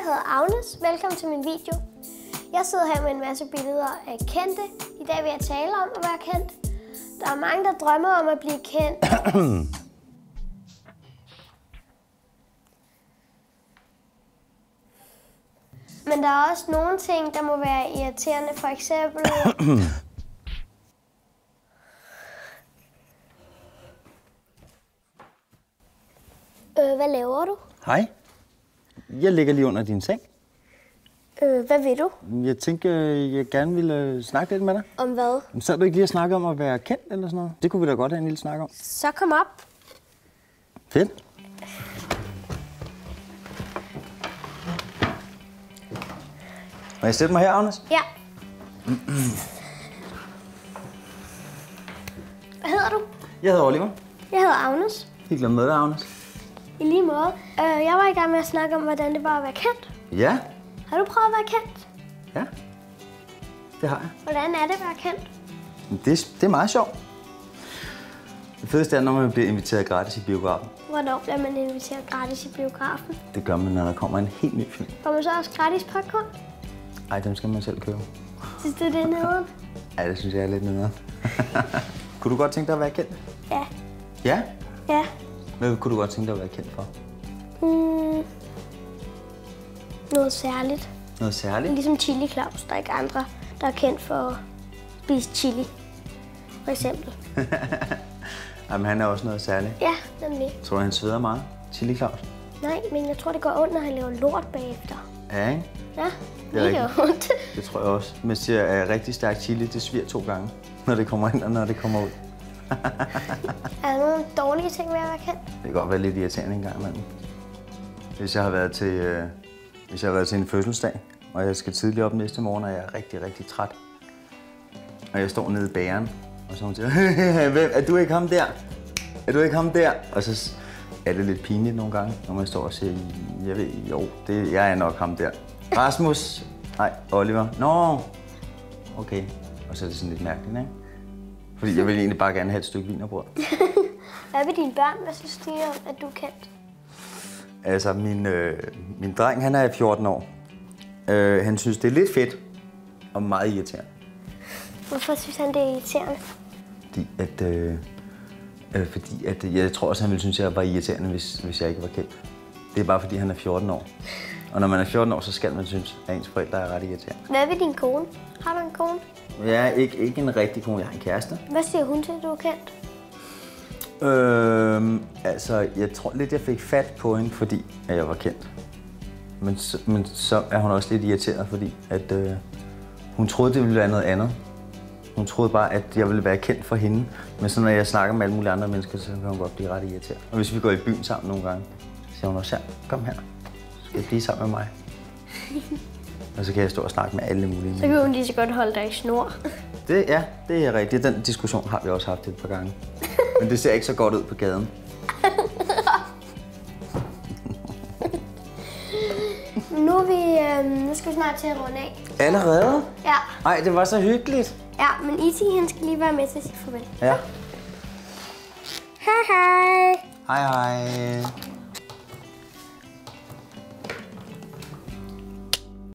hedder Agnes. Velkommen til min video. Jeg sidder her med en masse billeder af kendte. I dag vil jeg tale om at være kendt. Der er mange, der drømmer om at blive kendt. Men der er også nogle ting, der må være irriterende. For eksempel... Hvad laver du? Hej. Jeg ligger lige under din seng. Hvad vil du? Jeg tænker, jeg gerne ville snakke lidt med dig. Om hvad? Så du ikke lige at snakke om at være kendt eller sådan noget? Det kunne vi da godt have en lille snak om. Så kom op. Fedt. Må jeg sætte mig her, Agnes? Ja. Hvad hedder du? Jeg hedder Oliver. Jeg hedder Agnes. Helt glad med dig, Agnes. I lige måde. Jeg var i gang med at snakke om, hvordan det var at være kendt. Ja. Har du prøvet at være kendt? Ja. Det har jeg. Hvordan er det at være kendt? Det er meget sjovt. Det fedeste er, når man bliver inviteret gratis i biografen. Hvornår bliver man inviteret gratis i biografen? Det gør man, når der kommer en helt ny film. Får man så også gratis popcorn? Ej, dem skal man selv købe. Synes du, det er nederen? Ja, det synes jeg er lidt nederen. Kunne du godt tænke dig at være kendt? Ja. Ja? Ja. Hvad kunne du godt tænke dig at være kendt for? Noget særligt. Noget særligt? Ligesom Chili Claus. Der er ikke andre, der er kendt for at spise chili. For eksempel. Jamen, han er også noget særligt. Ja, nemlig. Tror du, han sveder meget? Chili Claus? Nej, men jeg tror, det går ondt, når han laver lort bagefter. Ja, ikke? Ja, Det er mega ondt. Det tror jeg også. Man siger, at rigtig stærk chili, det sviger 2 gange. Når det kommer ind og når det kommer ud. Er der nogle dårlige ting ved at være kendt? Det kan godt være lidt irriterende en gang imellem. Hvis jeg har været til en fødselsdag, og jeg skal tidligt op næste morgen, og jeg er rigtig, rigtig træt. Og jeg står nede i bageren, og så hun siger, hvem, er du ikke ham der? Er du ikke ham der? Og så er det lidt pinligt nogle gange, når man står og siger, jeg ved, jo, jeg er nok ham der. Rasmus? Nej, Oliver. Nå, okay. Og så er det sådan lidt mærkeligt, ikke? Fordi jeg vil egentlig bare gerne have et stykke wienerbrød. Hvad vil dine børn? Hvad synes de om, at du er kendt? Altså, min dreng, han er 14 år. Han synes, det er lidt fedt og meget irriterende. Hvorfor synes han, det er irriterende? Fordi jeg tror også, han ville synes, jeg var irriterende, hvis jeg ikke var kendt. Det er bare, fordi han er 14 år. Og når man er 14 år, så skal man synes, at ens forældre er ret irriterende. Hvad vil din kone? Har du en kone? Jeg er ikke en rigtig kone. Jeg har en kæreste. Hvad siger hun til, at du er kendt? Altså, jeg tror lidt, jeg fik fat på hende, fordi at jeg var kendt. Men så er hun også lidt irriteret, fordi at, hun troede, det ville være noget andet. Hun troede bare, at jeg ville være kendt for hende. Men så når jeg snakker med alle mulige andre mennesker, så kan hun godt blive ret irriteret. Og hvis vi går i byen sammen nogle gange, så siger hun også, ja, kom her. Så skal jeg blive sammen med mig. Og så kan jeg stå og snakke med alle mulige mennesker. Så kan hun lige så godt holde dig i snor. Det er rigtigt. Den diskussion har vi også haft et par gange. Men det ser ikke så godt ud på gaden. Nu skal vi snart til at runde af. Allerede? Ja. Ej, det var så hyggeligt. Ja, men Iti, han skal lige være med til at sige farvel. Ja. Hej hej. Hej hej.